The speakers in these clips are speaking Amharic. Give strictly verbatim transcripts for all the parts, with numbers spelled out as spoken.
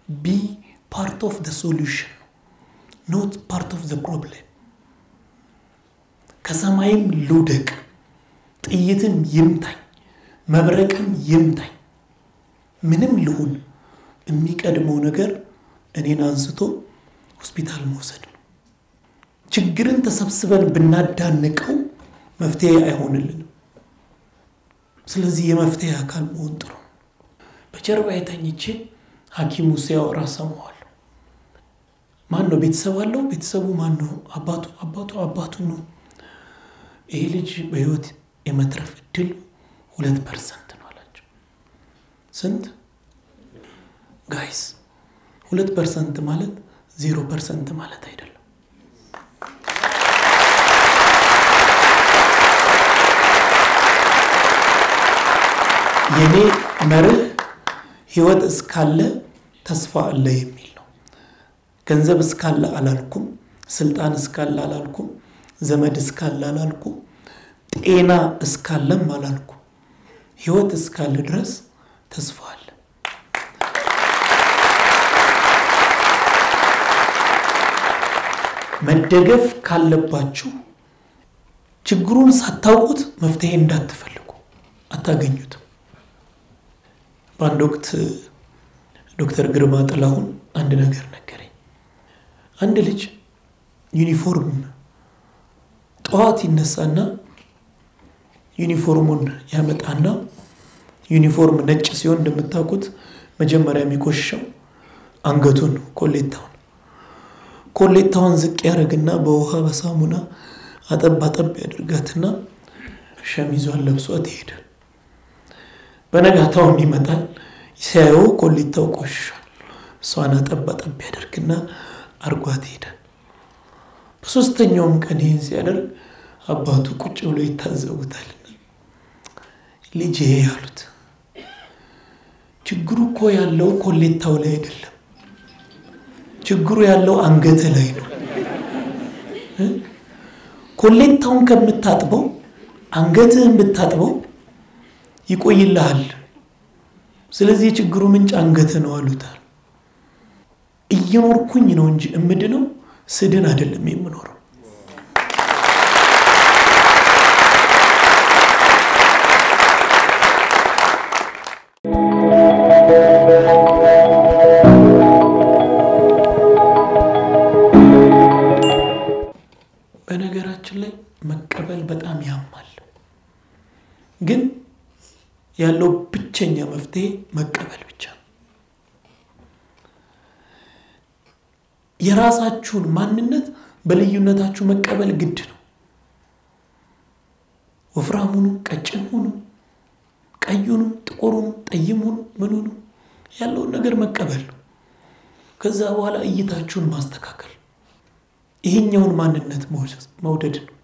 be part of the solution, not part of the problem. ከሰማይም ልውደቅ ጥይትም ይምታኝ መብረቅም ይምታኝ ምንም ልሁን የሚቀድመው ነገር እኔን አንስቶ ሆስፒታል መውሰድ ነው ችግርን ተሰብስበን ብናዳንቀው መፍትሄ አይሆንልንም ስለዚህ የመፍትሄ አካል መሆን ጥሩ በጀርባ የተኝቼ ሐኪሙ ሲያወራ ሰማዋለሁ ማን ነው ቤተሰብ አለው ቤተሰቡ ማን ነው አባቱ አባቱ አባቱ ነው ይሄ ልጅ በህይወት የመትረፍ እድል two percent ነው አላቸው ስንት ጋይስ two percent ማለት zero percent ማለት አይደለም የኔ መርህ ህይወት እስካለ ተስፋ አለ የሚል ነው ገንዘብ እስካለ አላልኩም ስልጣን እስካለ አላልኩም ዘመድ እስካለ አላልኩም ጤና እስካለም አላልኩም ህይወት እስካለ ድረስ ተስፋ አለ መደገፍ ካለባችሁ ችግሩን ሳታውቁት መፍትሄ እንዳትፈልጉ አታገኙት በአንድ ወቅት ዶክተር ግርማ ጥላሁን አንድ ነገር ነገረኝ አንድ ልጅ ዩኒፎርም ጧት ይነሳና ዩኒፎርሙን ያመጣና ዩኒፎርም ነጭ ሲሆን እንደምታውቁት መጀመሪያ የሚቆሽሸው አንገቱን ኮሌታውን ኮሌታውን ዝቅ ያረግና በውሃ በሳሙና አጠብ አጠብ ያድርጋትና ሸሚዟን ለብሷት ይሄዳል በነጋታው ይመጣል ሲያየው ኮሌታው ቆሽሿል እሷን አጠብ አጠብ ያድርግና አርጓት ይሄዳል በሶስተኛው ቀን ይሄን ሲያደርግ አባቱ ቁጭ ብሎ ይታዘቡታል ልጄ ያሉት ችግሩ እኮ ያለው ኮሌታው ላይ አይደለም ችግሩ ያለው አንገት ላይ ነው ኮሌታውን ከምታጥበው አንገትህን ብታጥበው ይቆይልሃል ስለዚህ ችግሩ ምንጭ አንገት ነው አሉታል እየኖርኩኝ ነው እንጂ እምድነው ስድን አይደለም የምኖረው በነገራችን ላይ መቀበል በጣም ያማል ግን ያለው ብቸኛ መፍትሄ መቀበል ብቻ የራሳችሁን ማንነት በልዩነታችሁ መቀበል ግድ ነው ወፍራሙኑ ቀጭኑኑ ቀዩኑ ጥቁሩኑ ጠይሙኑ ምኑኑ ያለው ነገር መቀበል ነው ከዛ በኋላ እይታችሁን ማስተካከል ይሄኛውን ማንነት መውደድ ነው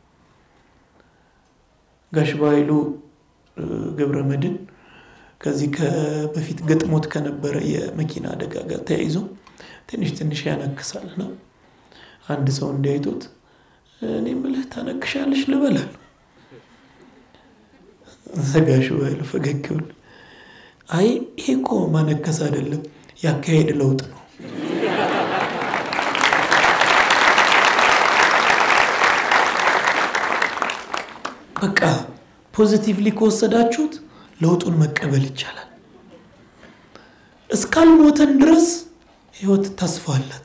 ጋሽ ባይሉ ገብረመድን ከዚህ ከበፊት ገጥሞት ከነበረ የመኪና አደጋ ጋር ተያይዞ ትንሽ ትንሽ ያነክሳልና አንድ ሰው እንዳይቶት እኔ ምልህ ታነክሻለሽ ልበላል ዘጋሽ ባይሉ ፈገግኩን አይ ይሄኮ ማነከስ አይደለም ያካሄድ ለውጥ ነው በቃ ፖዚቲቭሊ ኮወሰዳችሁት ለውጡን መቀበል ይቻላል እስካልሞተን ድረስ ህይወት ተስፋ አላት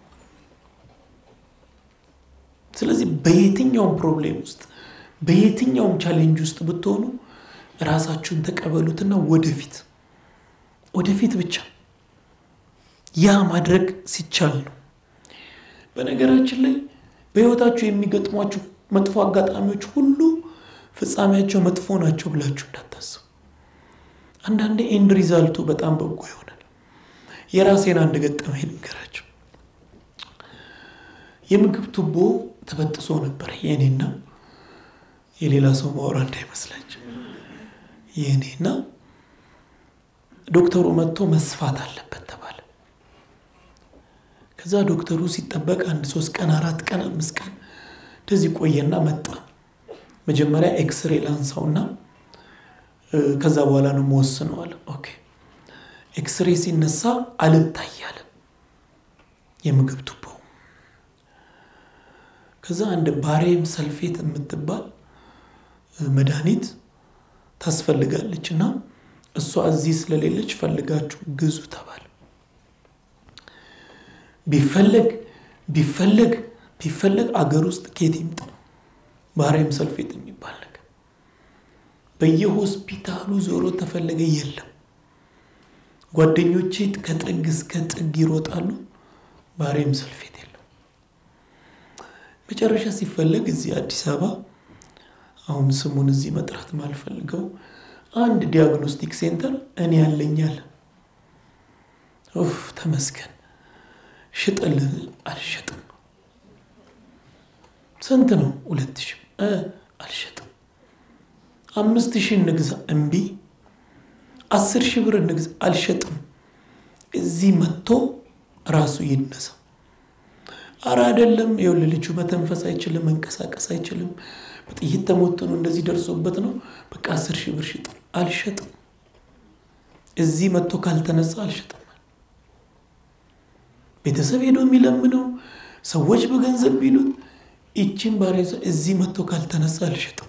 ስለዚህ በየትኛው ፕሮብሌም ውስጥ በየትኛው ቻሌንጅ ውስጥ ብትሆኑ ራሳችሁን ተቀበሉትና ወደፊት ወደፊት ብቻ ያ ማድረግ ሲቻል ነው በነገራችን ላይ በህይወታችሁ የሚገጥሟችሁ መጥፎ አጋጣሚዎች ሁሉ ፍጻሜያቸው መጥፎ ናቸው ብላችሁ እንዳታስቡ አንዳንዴ ኤንድ ሪዛልቱ በጣም በጎ ይሆናል የራሴን አንድ ገጠመኝ ልንገራችሁ የምግብ ቱቦ ተበጥሶ ነበር የኔና የሌላ ሰው ማውራ እንዳይመስላችሁ የኔና ዶክተሩ መጥቶ መስፋት አለበት ተባለ ከዛ ዶክተሩ ሲጠበቅ አንድ ሶስት ቀን አራት ቀን አምስት ቀን እንደዚህ ቆየና መጣ መጀመሪያ ኤክስሬ ላንሳውና ከዛ በኋላ ነው መወስነው አለ ኦኬ ኤክስሬ ሲነሳ አልታያለ የምግብ ቱቦ ከዛ አንድ ባሬም ሰልፌት የምትባል መድኃኒት ታስፈልጋለችና እሷ እዚህ ስለሌለች ፈልጋችሁ ግዙ ተባለ ቢፈልግ ቢፈልግ ቢፈልግ አገር ውስጥ ኬት ይምጣ ባሬም ሰልፌት የሚባል ነገር በየሆስፒታሉ ዞሮ ተፈለገ የለም ጓደኞቼ ከጥግ እስከ ጥግ ይሮጣሉ ባሬም ሰልፌት የለም መጨረሻ ሲፈልግ እዚህ አዲስ አበባ አሁን ስሙን እዚህ መጥራት ማልፈልገው አንድ ዲያግኖስቲክ ሴንተር እኔ ያለኛል ኡፍ ተመስገን ሽጥል አልሸጥም ስንት ነው ሁለት ሺህ እ አልሸጥም አምስት ሺህ ንግዛ እምቢ አስር ሺህ ብር ንግዛ አልሸጥም እዚህ መጥቶ ራሱ ይነሳ አራ አይደለም ይኸውልህ ልጁ መተንፈስ አይችልም መንቀሳቀስ አይችልም በጥይት ተሞቶ ነው እንደዚህ ደርሶበት ነው በቃ አስር ሺህ ብር ሽጥ አልሸጥም እዚህ መጥቶ ካልተነሳ አልሸጥም ቤተሰብ ሄዶ የሚለምነው ሰዎች በገንዘብ ቢሉት እቺን ባሬዛ እዚህ መጥቶ ካልተነሳ አልሸጥም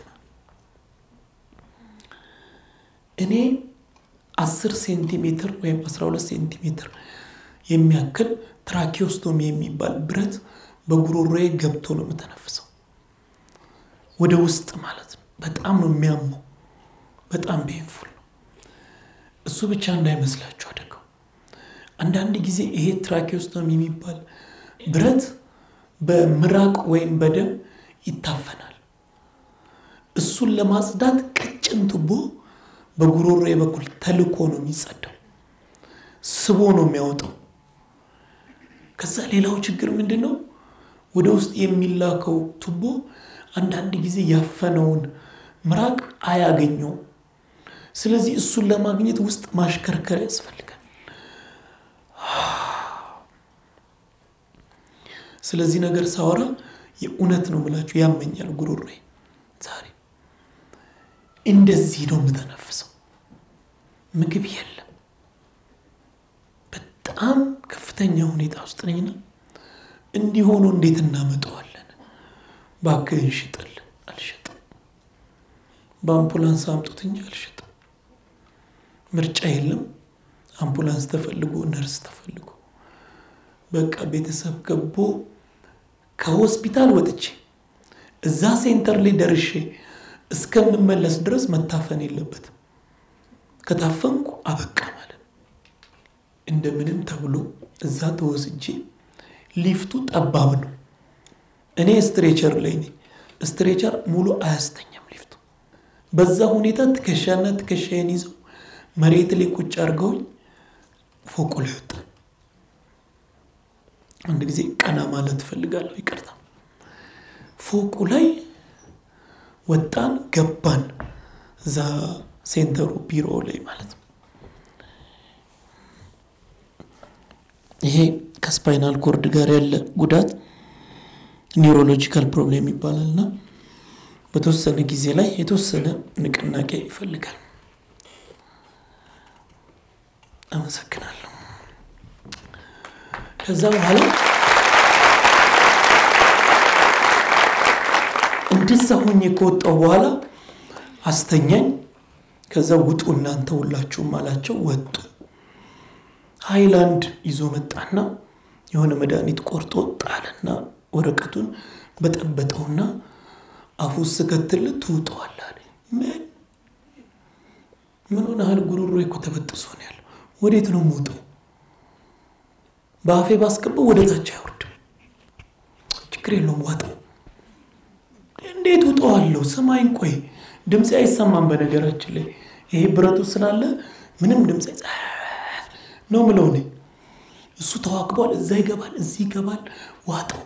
እኔ አስር ሴንቲሜትር ወይም አስራ ሁለት ሴንቲሜትር የሚያክል ትራኪዮስቶሚ የሚባል ብረት በጉሮሮዬ ገብቶ ነው መተነፍሰው ወደ ውስጥ ማለት ነው በጣም ነው የሚያመው በጣም ፔንፉል ነው እሱ ብቻ እንዳይመስላችሁ አደረገው አንዳንድ ጊዜ ይሄ ትራኪዮስቶሚ የሚባል ብረት በምራቅ ወይም በደም ይታፈናል እሱን ለማጽዳት ቀጭን ቱቦ በጉሮሮዬ በኩል ተልኮ ነው የሚጸዳው ስቦ ነው የሚያወጣው ከዛ ሌላው ችግር ምንድነው ወደ ውስጥ የሚላከው ቱቦ አንዳንድ ጊዜ ያፈነውን ምራቅ አያገኘው ስለዚህ እሱን ለማግኘት ውስጥ ማሽከርከር ያስፈልጋል ስለዚህ ነገር ሳወራ የኡነት ነው ማለት ያመኛል ጉሮሮዬ ዛሬ እንደዚህ ነው የምተነፍሰው ምግብ የለም በጣም ከፍተኛ ሁኔታ ውስጥ ነኝና እንዲሆኑ እንዴት እናመጣዋለን ባክህን ሽጥል አልሸጥም በአምቡላንስ አምጡት እንጂ አልሸጥም ምርጫ የለም አምቡላንስ ተፈልጎ ነርስ ተፈልጎ በቃ ቤተሰብ ገቦ ከሆስፒታል ወጥቼ እዛ ሴንተር ላይ ደርሼ እስከምመለስ ድረስ መታፈን የለበትም ከታፈንኩ አበቃ ማለት እንደምንም ተብሎ እዛ ተወስጄ ሊፍቱ ጠባብ ነው እኔ ስትሬቸር ላይ ነኝ ስትሬቸር ሙሉ አያስተኛም ሊፍቱ በዛ ሁኔታ ትከሻና ትከሻዬን ይዘው መሬት ላይ ቁጭ አድርገውኝ ፎቁ ላይ ወጣ አንድ ጊዜ ቀና ማለት ፈልጋለሁ ይቅርታ ፎቁ ላይ ወጣን ገባን ዛ ሴንተሩ ቢሮ ላይ ማለት ነው ይሄ ከስፓይናል ኮርድ ጋር ያለ ጉዳት ኒውሮሎጂካል ፕሮብሌም ይባላልና በተወሰነ ጊዜ ላይ የተወሰነ ንቅናቄ ይፈልጋል አመሰግናለሁ ከዛ በኋላ እንደዛ ሆኜ ከወጣው በኋላ አስተኛኝ ከዛ ውጡ እናንተ ሁላችሁም አላቸው ወጡ ሃይላንድ ይዞ መጣና የሆነ መድኃኒት ቆርጦ ጣለና ወረቀቱን በጠበጠውና አፉስ ከተል ትውጣዋል አለ ምን ምን ሆነሃል ጉሮሮዬ እኮ ተበጥሶ ነው ያለው ወዴት ነው የምወጣው ባፌ ባስቀበው ወደ ታች አይወርድ ችግር የለውም ዋጠው እንዴት ውጣዋለሁ ሰማይን ቆይ ድምጽ አይሰማም በነገራችን ላይ ይሄ ብረቱ ስላለ ምንም ድምጽ ነው ምለው ነው እሱ ተዋክቧል እዛ ይገባል እዚህ ይገባል ዋጠው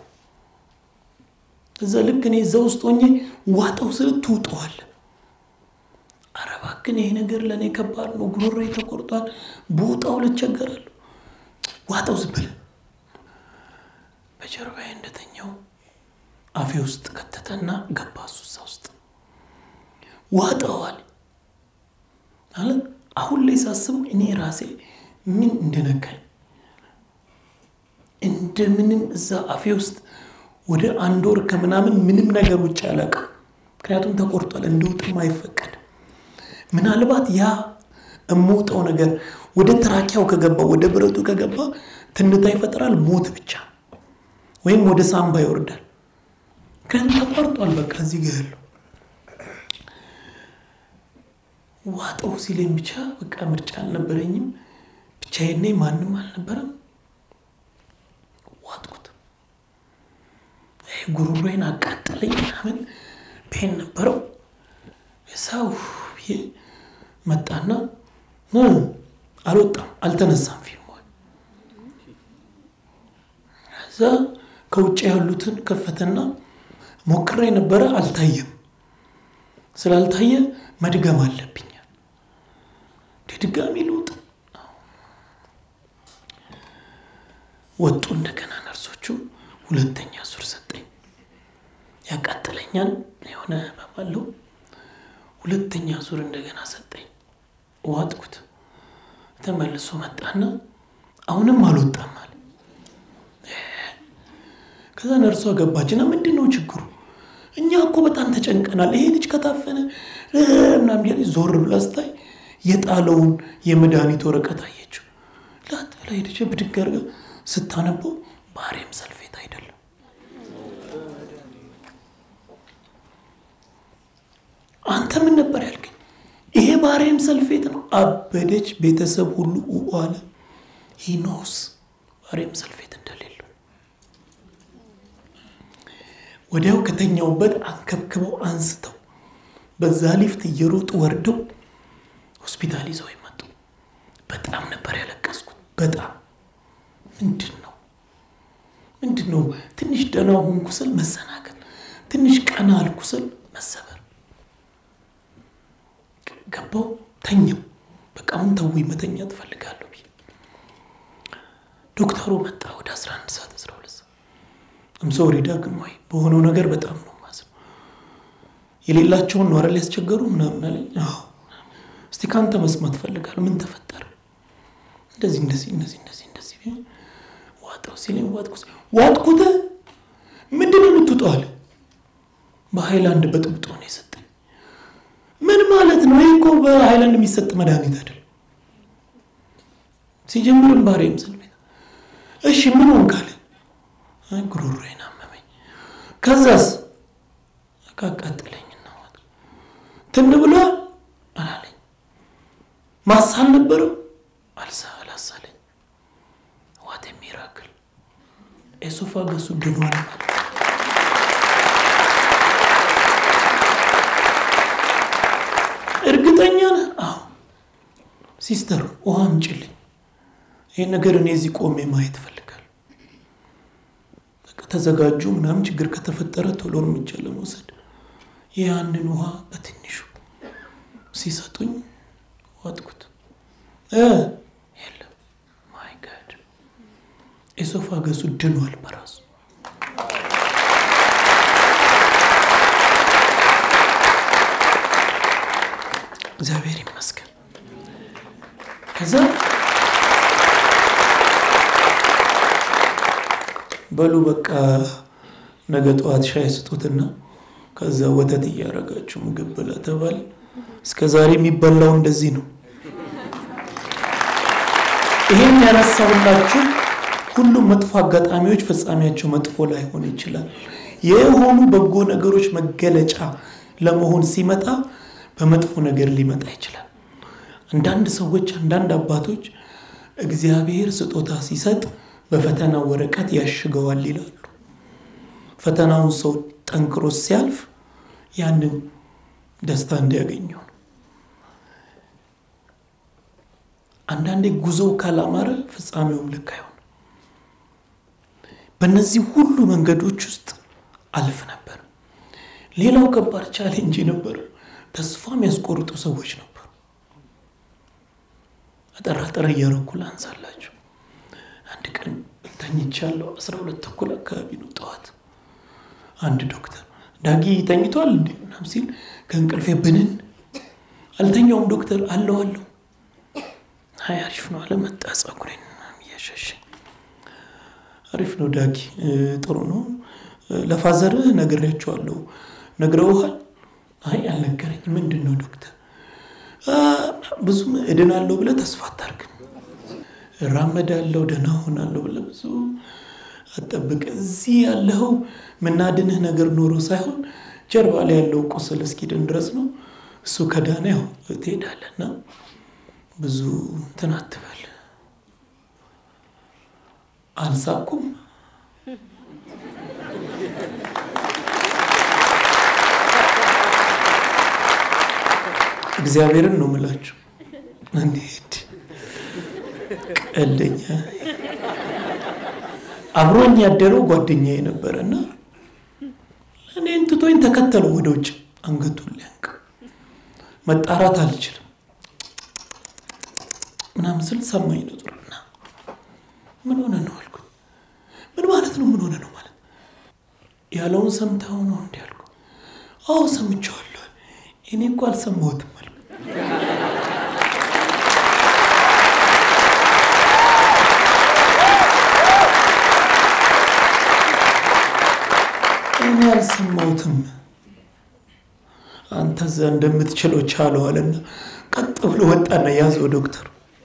እዛ ልክ እኔ እዛ ውስጥ ሆኜ ዋጠው ስለ ትውጣዋል አረባክን ይሄ ነገር ለኔ ከባድ ነው ጉሮሮዬ ተቆርጧል ቦታው ልቸገራለሁ ዋጠው ዝብል በጀርባዬ እንደተኛው አፌ ውስጥ ከተተና ገባሱ ውስጥ ዋጠዋል አለ አሁን ላይ ሳስብ እኔ ራሴ ምን እንደነካኝ እንደምንም እዛ አፌ ውስጥ ወደ አንድ ወር ከምናምን ምንም ነገር ውጭ አላውቅም። ምክንያቱም ተቆርጧል፣ እንድውጥም አይፈቀድ። ምናልባት ያ እሞጣው ነገር ወደ ትራኪያው ከገባ ወደ ብረቱ ከገባ ትንታ ይፈጥራል፣ ሞት ብቻ ወይም ወደ ሳምባ ይወርዳል። ግን ተቆርጧል በቃ እዚህ ጋር ያለው ዋጠው ሲለኝ ብቻ በቃ ምርጫ አልነበረኝም። ብቻዬን ነኝ፣ ማንም አልነበረም። ዋጥኩት። ጉሮሮዬን አቃጠለኝ ምናምን ፔን ነበረው። እዛው መጣና አልወጣም፣ አልተነሳም ፊልሙ። እዛ ከውጭ ያሉትን ከፈተና ሞክሬ ነበረ፣ አልታየም። ስላልታየ መድገም አለብኝ። ድጋሚ ልውጥ ወጡ። እንደገና ነርሶቹ ሁለተኛ ዙር ሰጠኝ። ያቃጠለኛል የሆነ በማለው ሁለተኛ ዙር እንደገና ሰጠኝ። ዋጥኩት። ተመልሶ መጣና አሁንም አልወጣም አለ። ከዛ ነርሷ ገባችና ምንድነው ችግሩ? እኛ እኮ በጣም ተጨንቀናል፣ ይሄ ልጅ ከታፈነ ምናምን ያለ ዞር ብላ ስታይ የጣለውን የመድኃኒት ወረቀት አየችው። ላት ብላ ሄደች። ብድግ አድርጋ ስታነበው ባሬም ሰልፌት አይደለም። አንተ ምን ነበር ያልከኝ? ይሄ ባሬም ሰልፌት ነው። አበደች። ቤተሰብ ሁሉ ውዋለ። ሂኖስ ባሬም ሰልፌት እንደሌለው ወዲያው ከተኛውበት አንከብክበው አንስተው በዛ ሊፍት እየሮጡ ወርደው ሆስፒታል ይዘው ይመጡ። በጣም ነበር ያለቀስኩት። በጣም ምንድነው ምንድነው ትንሽ ደህና ሆንኩ ስል መሰናከል፣ ትንሽ ቀና አልኩ ስል መሰበር። ገባው ተኛው። በቃ አሁን ተውይ መተኛት ፈልጋለሁ። ዶክተሩ መጣ ወደ አስራ አንድ ሰዓት አስራ ሁለት ሰዓት። I'm sorry ዳግም ወይ በሆነው ነገር በጣም ነው ማዘን። የሌላቸውን ነው አይደል ያስቸገሩ ምናምን አለኝ። አዎ እስቲ ካንተ መስማት ፈልጋለሁ፣ ምን ተፈጠረ? እንደዚህ እንደዚህ እንደዚህ እንደዚህ እንደዚህ ዋጣው ሲለኝ ዋጥኩት። ዋጥኩት ምንድነው የምትውጠው አለ። በሃይላንድ በጥብጦ ነው የሰጠኝ። ምን ማለት ነው? ይሄ እኮ በሃይላንድ የሚሰጥ መድኃኒት አይደል። ሲጀምርም ባሬም ሰልፌት። እሺ ምን ሆንክ አለ። አይ ጉሮሮዬን አመመኝ። ከዛስ አቃጠለኝና ዋጥ ትን ብሏል አላለኝ። ማሳል ነበረው አልሳል አሳለኝ። ዋት ሚራክል ኤሶፋገሱ ድኗል። እርግጠኛ ነህ? አዎ። ሲስተር ውሃ አምጪልኝ፣ ይሄ ነገር እኔ እዚህ ቆሜ ማየት ፈልጋለሁ። በቃ ተዘጋጁ ምናምን ችግር ከተፈጠረ ቶሎ እርምጃ ለመውሰድ። ያንን ውሃ በትንሹ ሲሰጡኝ ዋጥኩት። እ የለም ማይ ጋድ ኤሶፋገሱ ድኗል በራሱ። እግዚአብሔር ይመስገን። ከዛ በሉ በቃ ነገ ጠዋት ሻይ ስጡትና ከዛ ወተት እያረጋችሁ ምግብ ብላ ተባለ። እስከዛሬ የሚበላው እንደዚህ ነው። ይሄን ያነሳውላችሁ ሁሉም መጥፎ አጋጣሚዎች ፍጻሜያቸው መጥፎ ላይሆን ይችላል። የሆኑ በጎ ነገሮች መገለጫ ለመሆን ሲመጣ በመጥፎ ነገር ሊመጣ ይችላል። አንዳንድ ሰዎች አንዳንድ አባቶች እግዚአብሔር ስጦታ ሲሰጥ በፈተና ወረቀት ያሽገዋል ይላሉ። ፈተናውን ሰው ጠንክሮ ሲያልፍ ያንን ደስታ እንዲያገኘው። አንዳንዴ ጉዞ ካላማረ ፍጻሜውም ልክ አይሆንም። በእነዚህ ሁሉ መንገዶች ውስጥ አልፍ ነበር። ሌላው ከባድ ቻሌንጅ ነበር። ተስፋ የሚያስቆርጡ ሰዎች ነበሩ። አጠራጠረ እያረኩ ላንሳላችሁ። አንድ ቀን ተኝቻለሁ። አስራ ሁለት ተኩል አካባቢ ነው ጠዋት። አንድ ዶክተር ዳጊ ተኝቷል እንዴ ምናምን ሲል ከእንቅልፌ ብንን አልተኛውም። ዶክተር አለው አለው አይ አሪፍ ነው አለ። መጣ ጸጉሬን እያሸሸ አሪፍ ነው ዳጊ ጥሩ ነው ለፋዘር ነግሬያቸዋለሁ ነግረውሃል አይ አልነገረኝ ምንድነው ዶክተር ብዙ እድናለሁ ብለ ተስፋ አታርግ ራመዳለሁ ደና ሆናለሁ ብለ ብዙ አጠብቅ እዚህ ያለው ምናድንህ ነገር ኖሮ ሳይሆን ጀርባ ላይ ያለው ቁስል እስኪድን ድረስ ነው እሱ ከዳነ ያው ትሄዳለና ብዙ እንትን አትበል አልሳኩም እግዚአብሔርን ነው የምላችሁ እንዴት ቀለኛ አብሮኝ ያደረው ጓደኛዬ ነበርና እኔ እንትቶኝ ተከተለው ወደ ውጭ አንገቱን ሊያንቅ መጣራት አልችልም ምናምን ስል ሰማኝ ነጥሩና ምን ሆነ ነው አልኩት ምን ማለት ነው ምን ሆነ ነው ማለት ያለውን ሰምተው ነው እንዴ አልኩ አው ሰምቻለሁ እኔ እኮ አልሰማሁትም አልኩ እኔ አልሰማሁትም አንተ ዘንድ እንደምትችለው ቻለው አለና ቀጥ ብሎ ወጣና ያዘው ዶክተር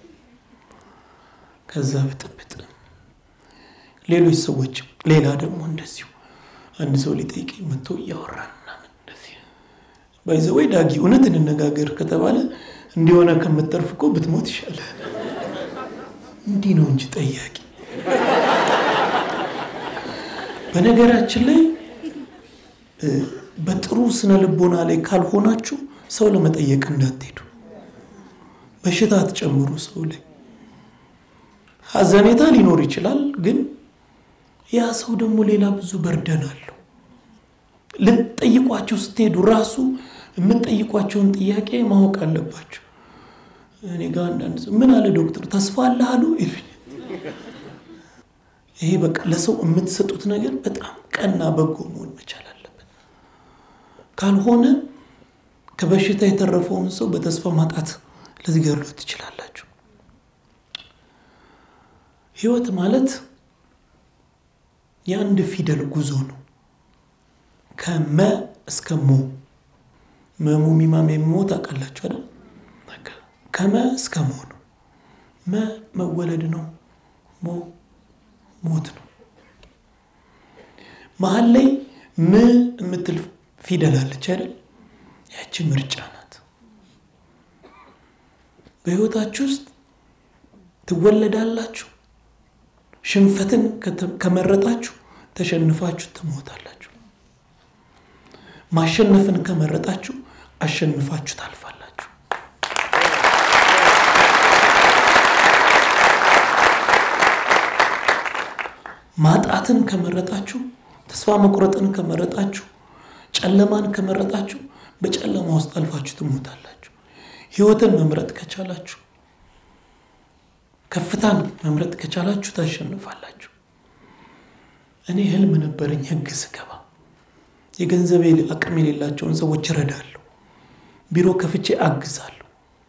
ከዛ በጥብጥ ሌሎች ሰዎች ሌላ ደግሞ እንደዚሁ አንድ ሰው ሊጠይቅ መጥቶ ያወራና እንደዚህ ባይዘው ዳጊ እውነት እንነጋገር ከተባለ እንዲሆነ ከመተርፍቆ ብትሞት ይሻላል እንዲ ነው እንጂ ጠያቂ በነገራችን ላይ በጥሩ ስነ ልቦና ላይ ካልሆናችሁ ሰው ለመጠየቅ እንዳትሄዱ በሽታ አትጨምሩ ሰው ላይ ሐዘኔታ ሊኖር ይችላል ግን ያ ሰው ደግሞ ሌላ ብዙ በርደን አለው ለጠይቋቸው ስትሄዱ ራሱ የምትጠይቋቸውን ጥያቄ ማወቅ አለባችሁ እኔ ጋር አንዳንድ ምን አለ ዶክተር ተስፋ አለ አሉ ይሉኝ ይሄ በቃ ለሰው የምትሰጡት ነገር በጣም ቀና በጎ መሆን መቻል አለበት ካልሆነ ከበሽታ የተረፈውን ሰው በተስፋ ማጣት ለዚገርሉት ይችላልላችሁ ህይወት ማለት የአንድ ፊደል ጉዞ ነው ከመ እስከ ሞ መሙ ሚማም የሞ ታቀላችሁ አይደል ከመ እስከ ሞ ነው መ መወለድ ነው ሞ ሞት ነው መሃል ላይ ም የምትል ፊደል አለች አይደል ያቺ ምርጫ ናት በህይወታችሁ ውስጥ ትወለዳላችሁ ሽንፈትን ከመረጣችሁ ተሸንፋችሁ ትሞታላችሁ ማሸነፍን ከመረጣችሁ አሸንፋችሁ ታልፋላችሁ ማጣትን ከመረጣችሁ ተስፋ መቁረጥን ከመረጣችሁ ጨለማን ከመረጣችሁ በጨለማ ውስጥ አልፋችሁ ትሞታላችሁ ህይወትን መምረጥ ከቻላችሁ ከፍታን መምረጥ ከቻላችሁ ታሸንፋላችሁ እኔ ህልም ነበርኝ ህግ ስገባ የገንዘብ አቅም የሌላቸውን ሰዎች ረዳለሁ ቢሮ ከፍቼ አግዛለሁ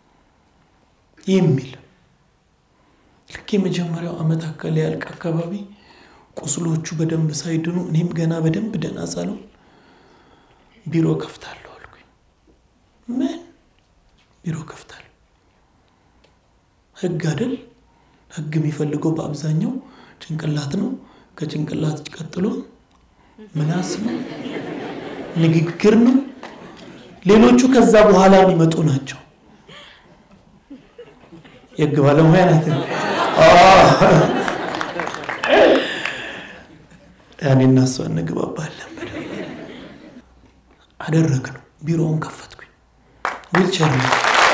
የሚል ልክ የመጀመሪያው አመት አከለ ያልቅ አካባቢ ቁስሎቹ በደንብ ሳይድኑ እኔም ገና በደንብ ደና ሳለው ቢሮ ከፍታለሁ አልኩኝ ምን ቢሮ ከፍታለሁ ህግ አይደል ህግ የሚፈልገው በአብዛኛው ጭንቅላት ነው ከጭንቅላት ቀጥሎ ምላስ ነው ንግግር ነው ሌሎቹ ከዛ በኋላ የሚመጡ ናቸው የህግ ባለሙያ ናት ያኔና ሰው እንግባባለን አደረግነው ቢሮውን ከፈትኩኝ ዊልቸር ነው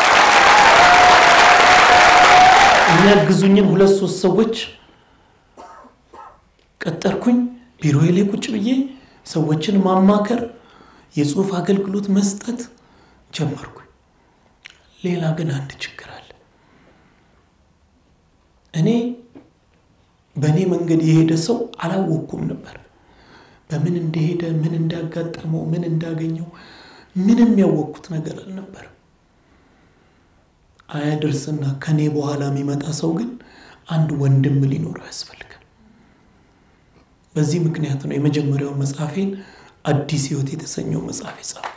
የሚያግዙኝን ሁለት ሶስት ሰዎች ቀጠርኩኝ ቢሮዬ ላይ ቁጭ ብዬ ሰዎችን ማማከር የጽሁፍ አገልግሎት መስጠት ጀመርኩኝ ሌላ ግን አንድ ችግር አለ እኔ በኔ መንገድ የሄደ ሰው አላወኩም ነበር በምን እንደሄደ ምን እንዳጋጠመው ምን እንዳገኘው ምንም ያወቁት ነገር አልነበር አያድርስና ከኔ በኋላ የሚመጣ ሰው ግን አንድ ወንድም ሊኖር ያስፈልጋል በዚህ ምክንያት ነው የመጀመሪያው መጽሐፌን አዲስ ሕይወት የተሰኘው መጽሐፍ የጻፍኩት።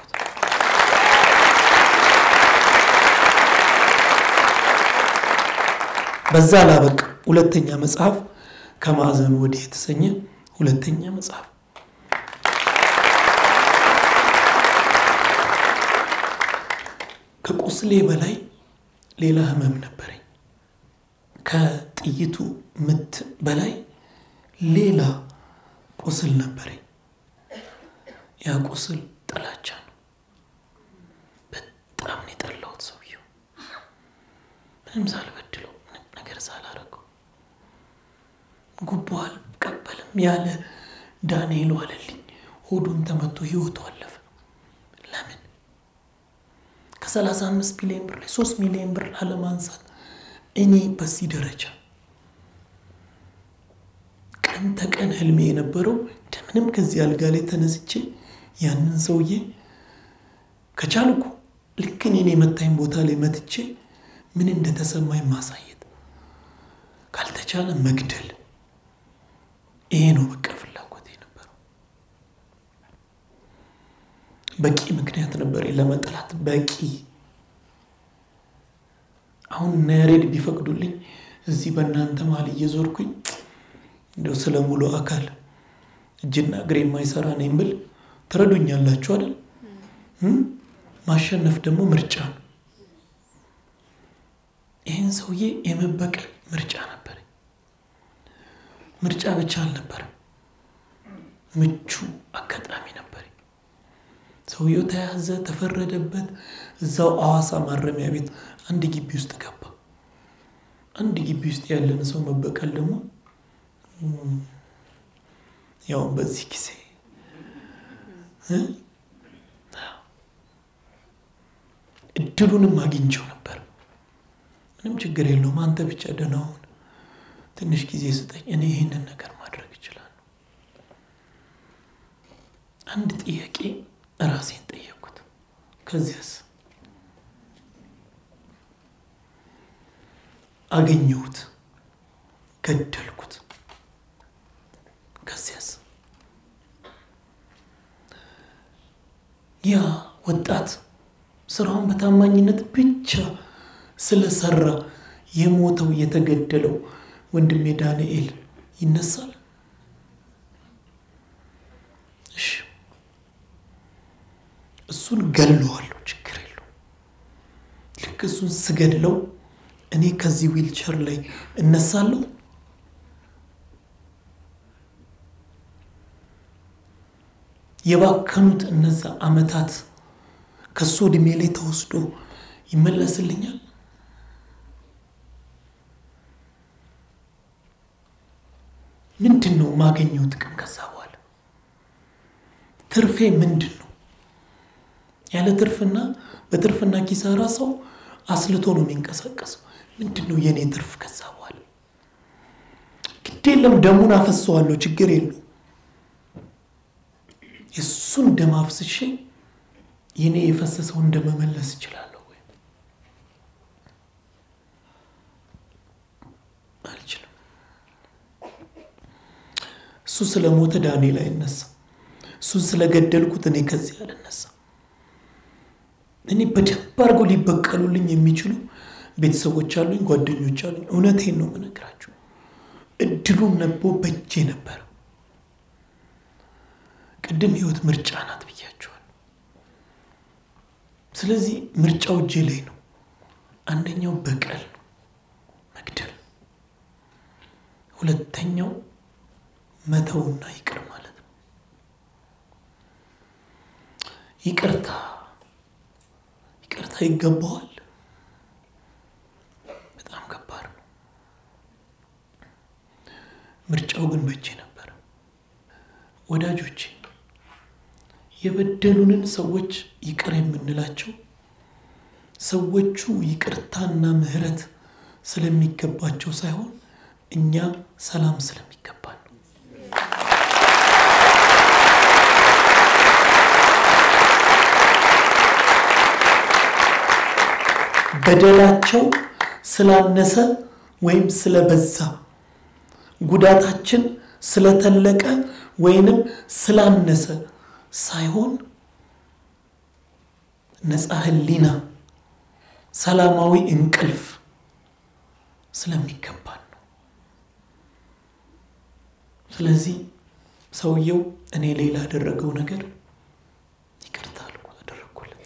በዛ ላበቅ ሁለተኛ መጽሐፍ ከማዕዘኑ ወዲህ የተሰኘ ሁለተኛ መጽሐፍ ከቁስሌ በላይ ሌላ ህመም ነበረኝ። ከጥይቱ ምት በላይ ሌላ ቁስል ነበረኝ። ያ ቁስል ጥላቻ ነው። በጣም ነው የጠላሁት ሰውየው። ምንም ሳልበድለው ነገር ሳላረገው ጉቦ አልቀበልም ያለ ዳንኤል ዋለልኝ ሆዱን ተመቶ ህይወቱ አለፈ። ለምን? ከሰላሳ አምስት ሚሊዮን ብር ላይ ሶስት ሚሊዮን ብር አለማንሳት እኔ በዚህ ደረጃ ቀን ተቀን ህልሜ የነበረው እንደምንም ከዚህ አልጋ ላይ ተነስቼ ያንን ሰውዬ ከቻልኩ ልክ እኔን የመታኝ ቦታ ላይ መትቼ ምን እንደተሰማኝ ማሳየት፣ ካልተቻለ መግደል። ይሄ ነው በቃ ፍላጎቴ ነበር። በቂ ምክንያት ነበር ለመጥላት በቂ። አሁን ነሬድ ቢፈቅዱልኝ እዚህ በእናንተ መሃል እየዞርኩኝ እንደው ስለሙሉ አካል እጅና እግሬ የማይሰራ ነኝ ብል ትረዱኛላችሁ አይደል? ማሸነፍ ደግሞ ምርጫ ነው። ይሄን ሰውዬ የመበቀል ምርጫ ነበር። ምርጫ ብቻ አልነበረም፣ ምቹ አጋጣሚ ነበር። ሰውየው ተያዘ፣ ተፈረደበት። እዛው አዋሳ ማረሚያ ቤት አንድ ግቢ ውስጥ ገባ። አንድ ግቢ ውስጥ ያለን ሰው መበቀል ደግሞ ያው በዚህ ጊዜ እድሉንም አግኝቼው ነበር። ምንም ችግር የለውም አንተ ብቻ ደህና ሁን፣ ትንሽ ጊዜ ስጠኝ፣ እኔ ይሄንን ነገር ማድረግ እችላለሁ። አንድ ጥያቄ ራሴን ጠየቅኩት። ከዚያስ አገኘሁት፣ ገደልኩት። ከዚያስ ያ ወጣት ስራውን በታማኝነት ብቻ ስለሰራ የሞተው የተገደለው ወንድሜ ዳንኤል ይነሳል? እሺ እሱን ገለዋለሁ፣ ችግር የለው። ልክ እሱን ስገድለው እኔ ከዚህ ዊልቸር ላይ እነሳለሁ? የባከኑት እነዛ አመታት ከሱ እድሜ ላይ ተወስዶ ይመለስልኛል? ምንድነው ማገኘው ጥቅም? ከዛ በኋላ ትርፌ ምንድነው? ያለ ትርፍና በትርፍና ኪሳራ ሰው አስልቶ ነው የሚንቀሳቀሰው። ምንድነው የኔ ትርፍ? ከዛ በኋላ ግዴለም ደሙን አፈሰዋለሁ፣ ችግር የለው። የሱን ደም አፍስሼ የኔ የፈሰሰው እንደመመለስ ይችላልው ወይ? አልችልም። እሱ ስለሞተ ዳንኤል አይነሳ፣ እሱ ስለገደልኩት እኔ ከዚህ አልነሳ። እኔ በደንብ አድርገው ሊበቀሉልኝ የሚችሉ ቤተሰቦች አሉኝ፣ ጓደኞች አሉኝ። እውነቴን ነው የምነግራችሁ። እድሉም ነበር በእጄ ነበር። ቅድም ህይወት ምርጫ ናት ብያችኋል። ስለዚህ ምርጫው እጄ ላይ ነው። አንደኛው በቀል ነው፣ መግደል። ሁለተኛው መተውና ይቅር ማለት ነው። ይቅርታ ይቅርታ ይገባዋል። በጣም ከባድ ነው። ምርጫው ግን በእጄ ነበር። ወዳጆቼ የበደሉንን ሰዎች ይቅር የምንላቸው ሰዎቹ ይቅርታና ምህረት ስለሚገባቸው ሳይሆን እኛ ሰላም ስለሚገባን ነው። በደላቸው ስላነሰ ወይም ስለበዛ ጉዳታችን ስለተለቀ ወይንም ስላነሰ ሳይሆን ነፃ ህሊና ሰላማዊ እንቅልፍ ስለሚገባ ነው። ስለዚህ ሰውየው እኔ ሌላ ያደረገው ነገር ይቅርታ አደረኩለት።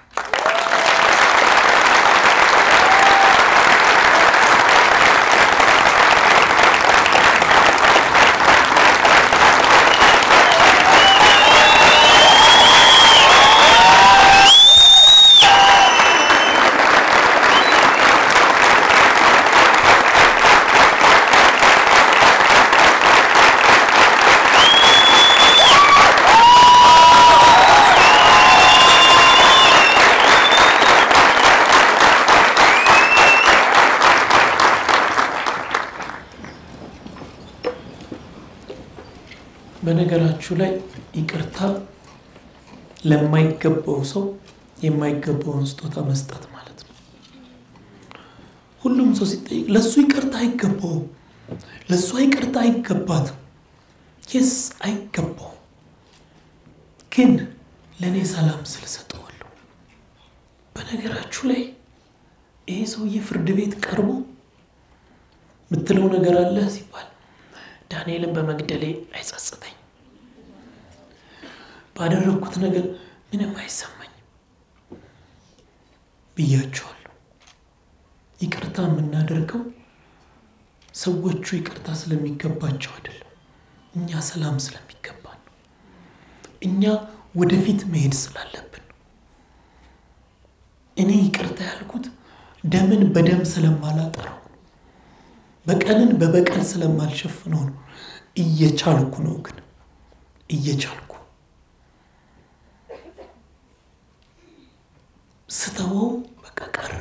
በነገራችሁ ላይ ይቅርታ ለማይገባው ሰው የማይገባውን ስጦታ መስጠት ማለት ነው። ሁሉም ሰው ሲጠይቅ ለሱ ይቅርታ አይገባው፣ ለሱ ይቅርታ አይገባትም። yes አይገባው፣ ግን ለኔ ሰላም ስለሰጠዋለሁ። በነገራችሁ ላይ ይሄ ሰውዬ ፍርድ ቤት ቀርቦ ምትለው ነገር አለ ሲባል ዳንኤልን በመግደሌ አይጸጽተኝ፣ ባደረኩት ነገር ምንም አይሰማኝ ብያቸዋለሁ። ይቅርታ የምናደርገው ሰዎቹ ይቅርታ ስለሚገባቸው አይደለም፣ እኛ ሰላም ስለሚገባን ነው። እኛ ወደፊት መሄድ ስላለብን። እኔ ይቅርታ ያልኩት ደምን በደም ስለማላጠራው በቀልን በበቀል ስለማልሸፍነው ነው። እየቻልኩ ነው ግን እየቻልኩ ስተወው በቃ ቀረ።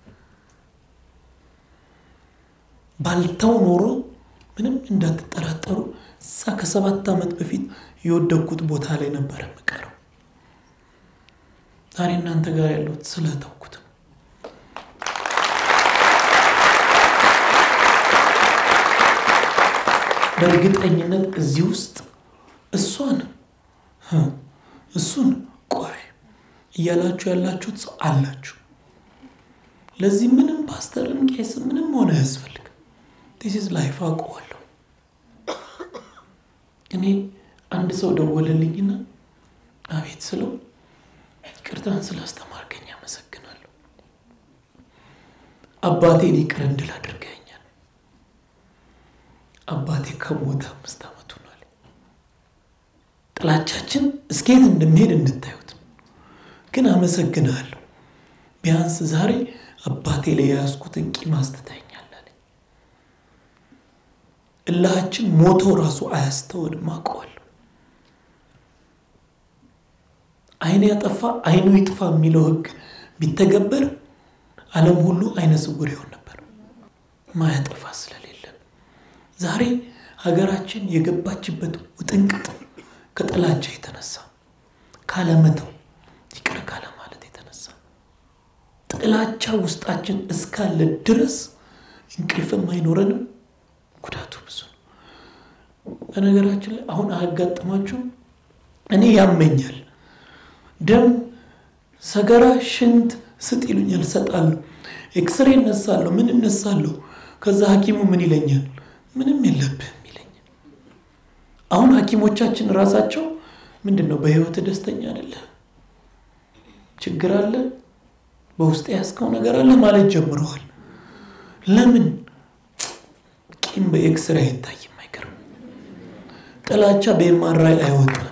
ባልተው ኖሮ ምንም እንዳትጠራጠሩ እዛ ከሰባት ዓመት በፊት የወደኩት ቦታ ላይ ነበር የምቀረው። ዛሬ እናንተ ጋር ያለው ስለተውኩት በእርግጠኝነት እዚህ ውስጥ እሷን እሱን ቆይ እያላችሁ ያላችሁት ሰው አላችሁ። ለዚህ ምንም ፓስተርም ቄስ ምንም ሆነ ያስፈልግ this is life አውቀዋለሁ። እኔ አንድ ሰው ደወለልኝና አቤት ስለው ይቅርታን ስላስተማርከኝ አመሰግናለሁ፣ አባቴን ይቅር እንድል አድርገኛል። አባቴ ከሞተ አምስት ዓመት ሆኗል። ጥላቻችን እስከየት እንደሚሄድ እንድታዩት ግን አመሰግናለሁ። ቢያንስ ዛሬ አባቴ ላይ ያስኩትን ቂም አስተታኛል አለ። እላችን ሞቶ ራሱ አያስተውልም አውቀዋለሁ። አይኔ ያጠፋ አይኑ ይጥፋ የሚለው ህግ ቢተገበር ዓለም ሁሉ አይነ ስውር ይሆን ነበር። ማያጠፋ ስለሌለ ዛሬ ሀገራችን የገባችበት ውጥንቅጥ ከጥላቻ የተነሳ ካለመተው ይቅር ካለ ማለት የተነሳ ጥላቻ ውስጣችን እስካለ ድረስ እንቅልፍም አይኖረንም፣ ጉዳቱ ብዙ ነው። በነገራችን ላይ አሁን አያጋጥማችሁ? እኔ ያመኛል፣ ደም ሰገራ ሽንት ስጥ ይሉኛል፣ ሰጣለሁ። ኤክስሬ እነሳለሁ፣ ምን እነሳለሁ። ከዛ ሐኪሙ ምን ይለኛል? ምንም የለብህም ይለኛል። አሁን ሐኪሞቻችን ራሳቸው ምንድነው በህይወት ደስተኛ አይደለም፣ ችግር አለ፣ በውስጥ ያስከው ነገር አለ ማለት ጀምረዋል። ለምን? ቂም በኤክስሬ አይታይም፣ አይገርም። ጥላቻ በኤምአርአይ አይወጣም።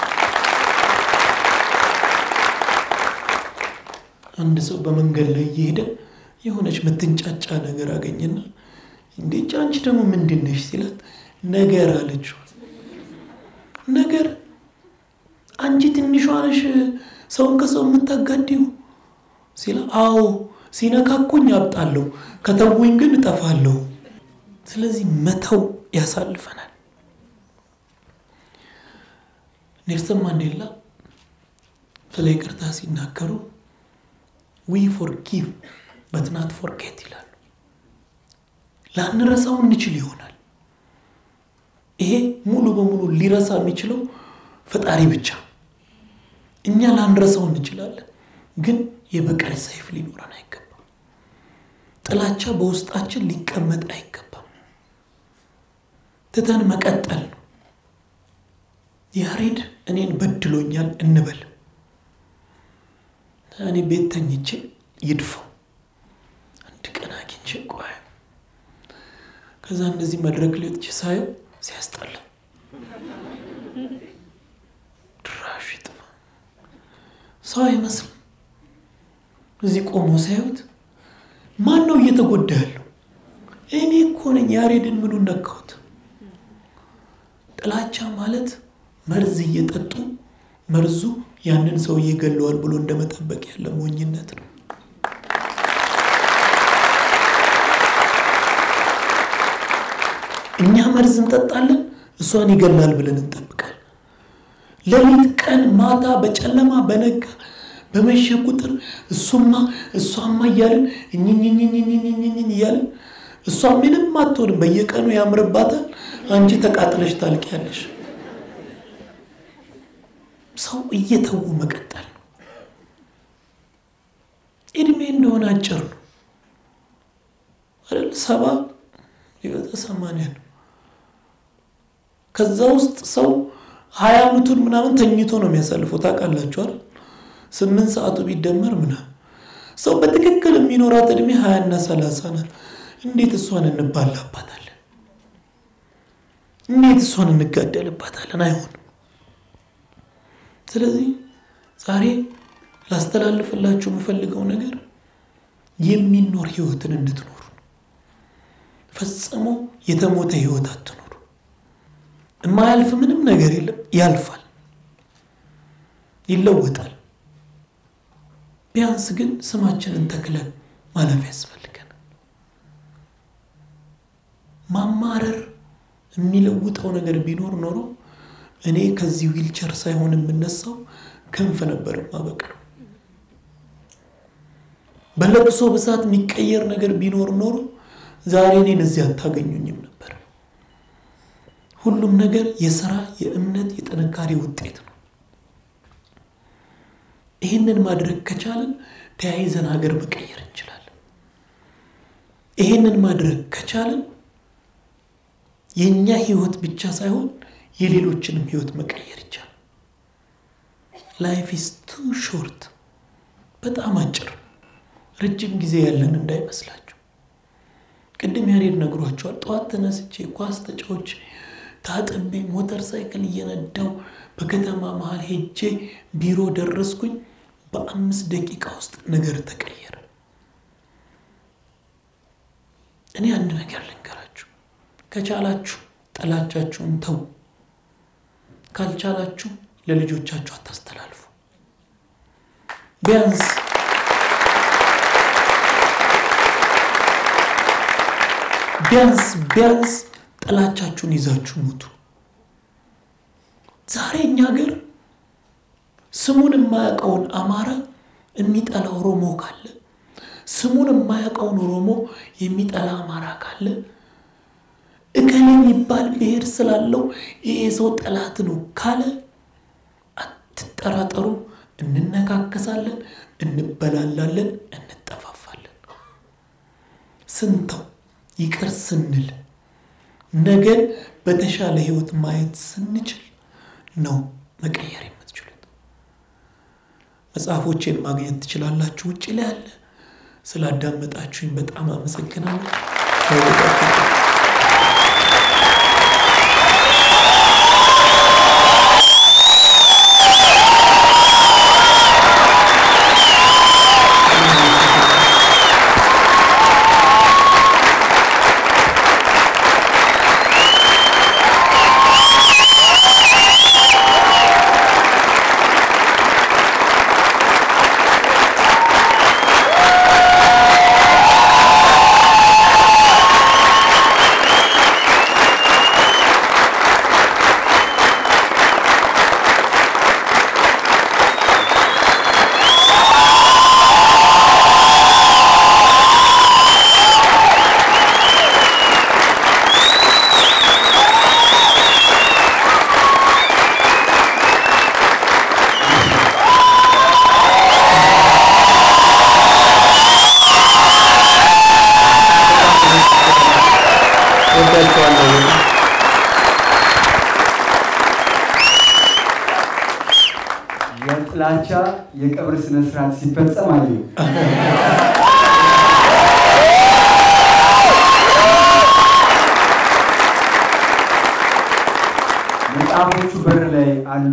አንድ ሰው በመንገድ ላይ እየሄደ የሆነች ምትንጫጫ ነገር አገኘና እንዴ ጫንቺ ደግሞ ምንድነሽ ሲላት ነገር አለችው። ነገር አንቺ ትንሿ ነሽ ሰውን ከሰው የምታጋዲው ሲላ አዎ ሲነካኩኝ አብጣለሁ ከተውኝ ግን እጠፋለሁ። ስለዚህ መተው ያሳልፈናል። ኔልሰን ማንዴላ ስለ ይቅርታ ሲናገሩ we forgive but not forget ይላሉ። ላንረሳው እንችል ይሆናል። ይሄ ሙሉ በሙሉ ሊረሳ የሚችለው ፈጣሪ ብቻ እኛ ላንረሳው እንችላለን ግን የበቀል ሰይፍ ሊኖረን አይገባም ጥላቻ በውስጣችን ሊቀመጥ አይገባም ትተን መቀጠል ነው ያሬድ እኔን በድሎኛል እንበል እኔ ቤት ተኝቼ ይድፋው አንድ ቀን አግኝቼ ቆይ ከዛ እንደዚህ መድረክ ላይ ወጥቼ ሳየው ሲያስጠላ ድራሽ ይጥማ ሰው አይመስልም እዚህ ቆሞ ሳይውት ማን ነው እየተጎዳ ያለው እኔ እኮ ነኝ ያሬድን ምኑ ነካሁት ጥላቻ ማለት መርዝ እየጠጡ መርዙ ያንን ሰው ይገለዋል ብሎ እንደመጠበቅ ያለ ሞኝነት ነው እኛ መርዝ እንጠጣለን እሷን ይገላል ብለን እንጠብቃለን ለሊት ቀን ማታ በጨለማ በነጋ በመሸ ቁጥር እሱማ እሷማ እያልን እኝኝኝኝኝኝኝ እያልን እሷ ምንም አትሆንም በየቀኑ ያምርባታል አንቺ ተቃጥለሽ ታልቂያለሽ ሰው እየተው መቀጠል ነው እድሜ እንደሆነ አጭር ነው አይደል ሰባ ይወጣ ሰማንያ ነው ከዛ ውስጥ ሰው ሃያ አመቱን ምናምን ተኝቶ ነው የሚያሳልፈው ታውቃላችሁ አይደል ስምንት ሰዓቱ ቢደመር ምናምን ሰው በትክክል የሚኖራት እድሜ ሃያ እና ሰላሳ ናት እንዴት እሷን እንባላባታለን እንዴት እሷን እንጋደልባታለን አይሆንም ስለዚህ ዛሬ ላስተላልፍላችሁ የምፈልገው ነገር የሚኖር ህይወትን እንድትኖሩ ፈጽሞ የተሞተ ህይወት አትኖሩ የማያልፍ ምንም ነገር የለም ያልፋል ይለወጣል ቢያንስ ግን ስማችንን ተክለን ማለፍ ያስፈልገናል ማማረር የሚለውጠው ነገር ቢኖር ኖሮ እኔ ከዚህ ዊልቸር ሳይሆን የምነሳው ክንፍ ነበር ማበቀለው በለቅሶ በሳት የሚቀየር ነገር ቢኖር ኖሮ ዛሬ እኔን እዚህ አታገኙኝም ነበር ሁሉም ነገር የሥራ የእምነት የጥንካሬ ውጤት ነው ይሄንን ማድረግ ከቻለን ተያይዘን ሀገር መቀየር እንችላለን ይሄንን ማድረግ ከቻለን የኛ ህይወት ብቻ ሳይሆን የሌሎችንም ህይወት መቀየር ይቻላል life is too short በጣም አጭር ረጅም ጊዜ ያለን እንዳይመስላችሁ ቅድም ያሬድ ነግሯቸዋል ጧት ተነስቼ ኳስ ተጫውቼ ታጥቤ ሞተር ሳይክል እየነዳው በከተማ መሃል ሄጄ ቢሮ ደረስኩኝ በአምስት ደቂቃ ውስጥ ነገር ተቀየረ እኔ አንድ ነገር ልንገራችሁ ከቻላችሁ ጥላቻችሁን ተው ካልቻላችሁ ለልጆቻችሁ አታስተላልፉ ቢያንስ ቢያንስ ቢያንስ ጥላቻችሁን ይዛችሁ ሙቱ ዛሬ እኛ ሀገር ስሙን የማያውቀውን አማራ የሚጠላ ኦሮሞ ካለ ስሙን የማያውቀውን ኦሮሞ የሚጠላ አማራ ካለ እከሌ የሚባል ብሔር ስላለው ይሄ ሰው ጠላት ነው ካለ አትጠራጠሩ እንነካከሳለን እንበላላለን እንጠፋፋለን ስንተው ይቅር ስንል ነገን በተሻለ ህይወት ማየት ስንችል ነው መቀየር የምትችሉት መጽሐፎችን ማግኘት ትችላላችሁ ውጪ ላይ አለ ስላዳመጣችሁኝ በጣም አመሰግናለሁ ጥላቻ የቀብር ስነ ስርዓት ሲፈጸም አየሁ። መጽሐፎቹ በር ላይ አሉ።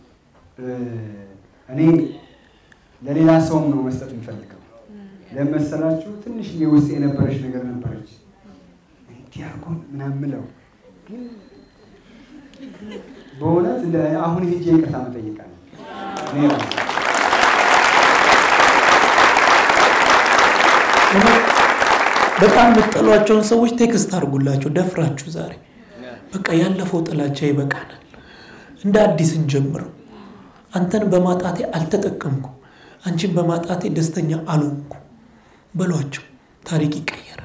እኔ ለሌላ ሰው ነው መስጠት የምፈልገው። ለመሰላችሁ ትንሽ የውስጥ የነበረች ነገር ነበረች። ዲያቆን ምናምን ምለው ግን በእውነት አሁን ሄጄ ይቅርታ መጠየቃለሁ። በጣም የምትጠሏቸውን ሰዎች ቴክስት አድርጉላቸው ደፍራችሁ ዛሬ በቃ ያለፈው ጥላቻ ይበቃናል፣ እንደ አዲስ እንጀምረው። አንተን በማጣቴ አልተጠቀምኩ፣ አንቺን በማጣቴ ደስተኛ አልሆንኩ በሏቸው። ታሪክ ይቀየራል።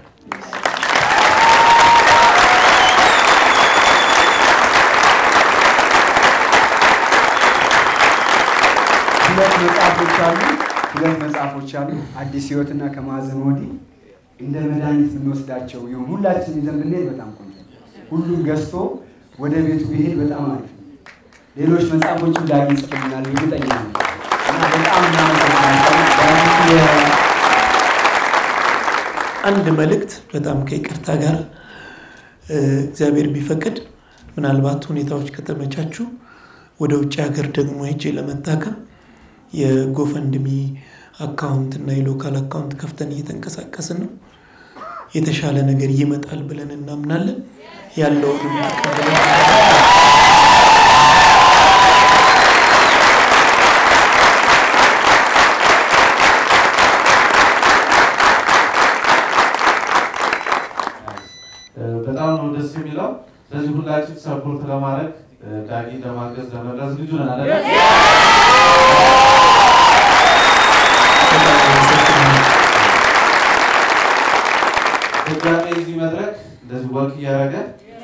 ሁለት መጽሐፎች አሉ ሁለት መጽሐፎች አሉ አዲስ ህይወትና ከማዘን ወዲህ እንደ መድኃኒት የምንወስዳቸው ይሁን ሁላችን ይዘን ብንሄድ በጣም ቆንጆ፣ ሁሉም ገዝቶ ወደ ቤቱ ቢሄድ በጣም አሪፍ። ሌሎች መጽሐፎችን ዳጊ ጽፍልናል እርግጠኛ ነኝ እና በጣም እናመሰግናለን። አንድ መልእክት በጣም ከይቅርታ ጋር እግዚአብሔር ቢፈቅድ ምናልባት ሁኔታዎች ከተመቻቹ ወደ ውጭ ሀገር ደግሞ ሄጄ ለመታከም የጎፈንድሚ አካውንት እና የሎካል አካውንት ከፍተን እየተንቀሳቀስን ነው። የተሻለ ነገር ይመጣል ብለን እናምናለን። ያለውንም ተቀበለን በጣም ነው ደስ የሚለው። ስለዚህ ሁላችን ሰፖርት ለማድረግ ዳጊ ለማገዝ ለመድረስ ልጁ ነን አይደል? ድጋሜ እዚህ መድረክ እንደዚህ ወርክ እያደረገ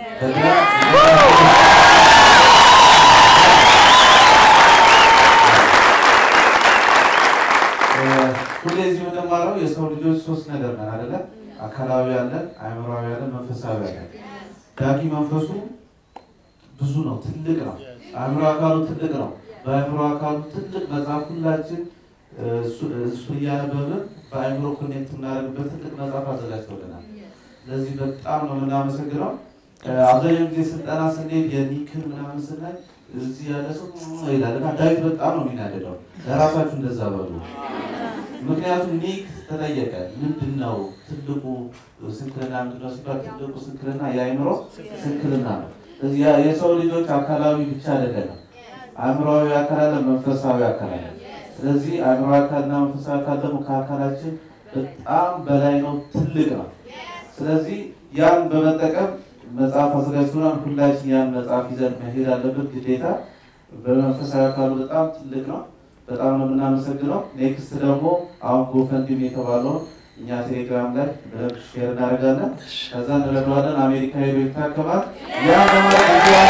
ሁሌ እዚህ የምንማረው የሰው ልጆች ሶስት ነገር ነን አይደለ? አካላዊ ያለን፣ አእምሮአዊ ያለን፣ መንፈሳዊ ያለን። ዳጊ መንፈሱ ብዙ ነው፣ ትልቅ ነው። አእምሮ አካሉ ትልቅ ነው። በአእምሮ አካሉ ትልቅ መጽሐፍ ሁላችን እሱ እያነበብን በአእምሮ ኮኔክት እናደርግበት ትልቅ መጽሐፍ አዘጋጅቶልናል። ስለዚህ በጣም ነው የምናመሰግነው። አብዛኛውን ጊዜ ስልጠና ስንሄድ የኒክን ምናምን ስናይ እዚህ ያለ ሰው ይላል እና ዳዊት በጣም ነው የሚናደደው። ለራሳችሁ እንደዛ በሉ። ምክንያቱም ኒክ ተጠየቀ፣ ምንድን ነው ትልቁ ስንክልና ምንድን ነው ሲባል ትልቁ ስንክልና የአእምሮ ስንክልና ነው። ስለዚህ የሰው ልጆች አካላዊ ብቻ አይደለም፣ አእምሮአዊ አካል አለ፣ መንፈሳዊ አካል አለ። ስለዚህ አእምሮአዊ አካልና መንፈሳዊ አካል ደግሞ ከአካላችን በጣም በላይ ነው፣ ትልቅ ነው። ስለዚህ ያን በመጠቀም መጽሐፍ አዘጋጅተናል። ሁላችን ያን መጽሐፍ ይዘን መሄድ አለበት ግዴታ። በመንፈሳዊ አካሉ በጣም ትልቅ ነው። በጣም ነው የምናመሰግነው። ኔክስት ደግሞ አሁን ጎፈንድሚ የተባለው እኛ ቴሌግራም ላይ በደንብ ሼር እናደርጋለን። ከዛ እንረዳዋለን። አሜሪካ ሄዶ ይታከማል። ያ ለማለት ይችላል።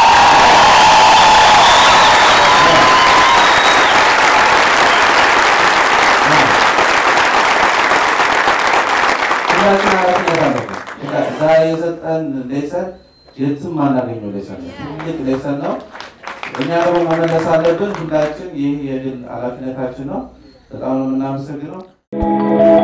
ሁላችን ኃላፊነት አለብን። ዛሬ የሰጠን ሌሰን የትም አናገኘው ሌሰን ነው፣ ትልቅ ሌሰን ነው። እኛ ደግሞ መመለስ አለብን። ሁላችን ይህ የግል ኃላፊነታችን ነው። በጣም ነው የምናመሰግነው።